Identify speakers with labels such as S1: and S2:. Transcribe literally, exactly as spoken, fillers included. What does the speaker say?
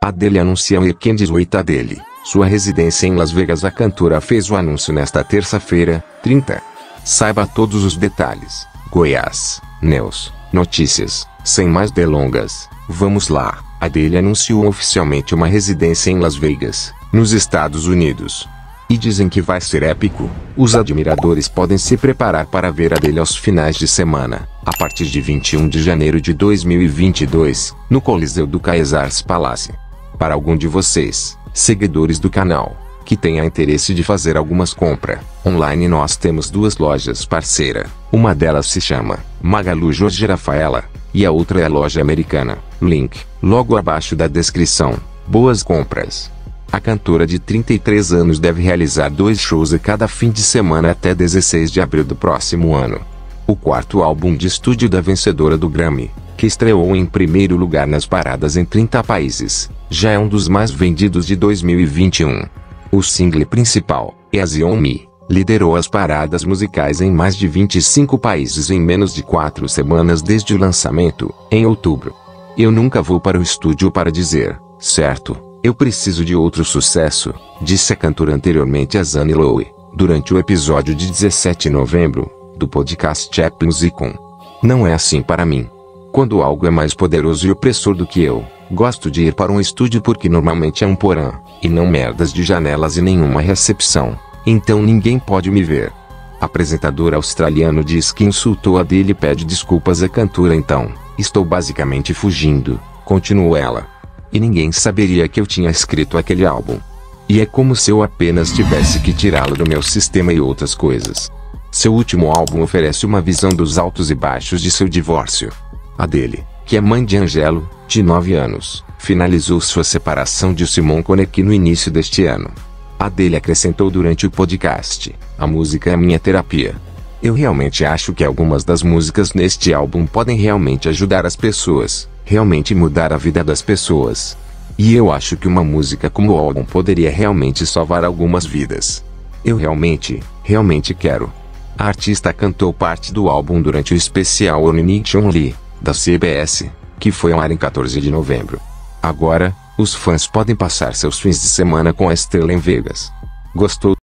S1: Adele anuncia o Weekend dezoito. Adele, sua residência em Las Vegas. A cantora fez o anúncio nesta terça-feira, trinta. Saiba todos os detalhes. Goiás News Notícias. Sem mais delongas, vamos lá. Adele anunciou oficialmente uma residência em Las Vegas, nos Estados Unidos. E dizem que vai ser épico. Os admiradores podem se preparar para ver Adele aos finais de semana, a partir de vinte e um de janeiro de dois mil e vinte e dois, no Coliseu do Caesars Palace. Para algum de vocês, seguidores do canal, que tenha interesse de fazer algumas compras online, nós temos duas lojas parceira. Uma delas se chama Magalu Jorge Rafaela, e a outra é a loja americana. Link, logo abaixo da descrição. Boas compras! A cantora de trinta e três anos deve realizar dois shows a cada fim de semana até dezesseis de abril do próximo ano. O quarto álbum de estúdio da vencedora do Grammy, que estreou em primeiro lugar nas paradas em trinta países, já é um dos mais vendidos de dois mil e vinte e um. O single principal, Easy on Me, liderou as paradas musicais em mais de vinte e cinco países em menos de quatro semanas desde o lançamento, em outubro. Eu nunca vou para o estúdio para dizer, certo, eu preciso de outro sucesso, disse a cantora anteriormente a Zane Lowe, durante o episódio de dezessete de novembro, do podcast Apple Musicon. Não é assim para mim. Quando algo é mais poderoso e opressor do que eu, gosto de ir para um estúdio porque normalmente é um porão, e não merdas de janelas e nenhuma recepção, então ninguém pode me ver. Apresentador australiano diz que insultou Adele e pede desculpas à cantora. Então, estou basicamente fugindo, continuou ela. E ninguém saberia que eu tinha escrito aquele álbum. E é como se eu apenas tivesse que tirá-lo do meu sistema e outras coisas. Seu último álbum oferece uma visão dos altos e baixos de seu divórcio. Adele, que é mãe de Angelo, de nove anos, finalizou sua separação de Simon Konecki no início deste ano. Adele acrescentou durante o podcast: a música é minha terapia. Eu realmente acho que algumas das músicas neste álbum podem realmente ajudar as pessoas, realmente mudar a vida das pessoas. E eu acho que uma música como o álbum poderia realmente salvar algumas vidas. Eu realmente, realmente quero. A artista cantou parte do álbum durante o especial Only Only, da C B S, que foi ao ar em quatorze de novembro. Agora, os fãs podem passar seus fins de semana com a estrela em Vegas. Gostou?